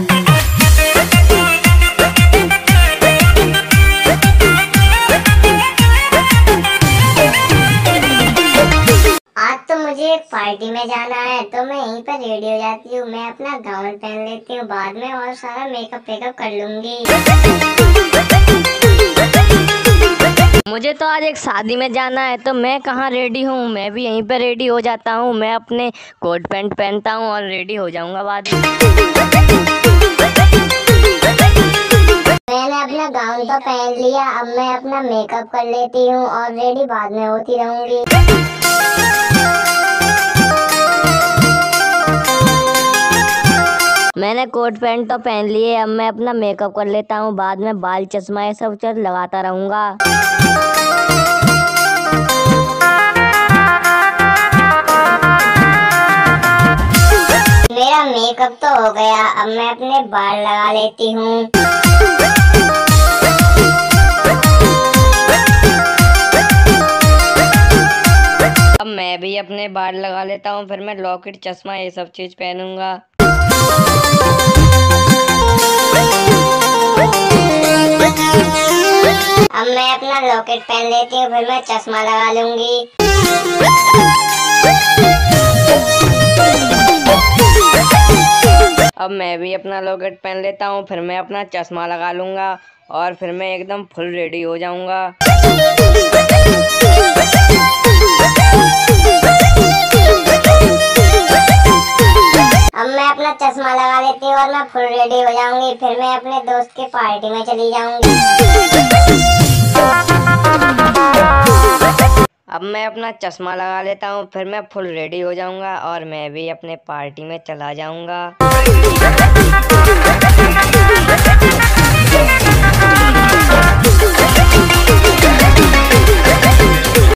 आज तो मुझे एक पार्टी में जाना है तो मैं यहीं पर रेडी हो जाती हूँ। मैं अपना गाउन पहन लेती हूँ, बाद में और सारा मेकअप वेकअप कर लूंगी। मुझे तो आज एक शादी में जाना है तो मैं कहाँ रेडी हूँ, मैं भी यहीं पर रेडी हो जाता हूँ। मैं अपने कोट पैंट पहनता हूँ और रेडी हो जाऊंगा बाद में। मैंने अपना गाउन तो पहन लिया, अब मैं अपना मेकअप कर लेती हूँ और रेडी बाद में होती रहूंगी। मैंने कोट पैंट तो पहन लिए, अब मैं अपना मेकअप कर लेता हूँ, बाद में बाल चश्मा ये सब चीज़ लगाता रहूँगा। मेरा मेकअप तो हो गया, अब मैं अपने बाल लगा लेती हूँ। अब मैं भी अपने बाल लगा लेता हूँ, फिर मैं लॉकेट चश्मा ये सब चीज़ पहनूंगा। अब मैं अपना लॉकेट पहन लेती हूँ, फिर मैं चश्मा लगा लूंगी। अब मैं भी अपना लॉकेट पहन लेता हूँ, फिर मैं अपना चश्मा लगा लूंगा और फिर मैं एकदम फुल रेडी हो जाऊंगा। अब मैं अपना चश्मा लगा लेती हूँ और मैं फुल रेडी हो जाऊंगी, फिर मैं अपने दोस्त के पार्टी में चली जाऊंगी। अब मैं अपना चश्मा लगा लेता हूँ, फिर मैं फुल रेडी हो जाऊंगा और मैं भी अपने पार्टी में चला जाऊंगा।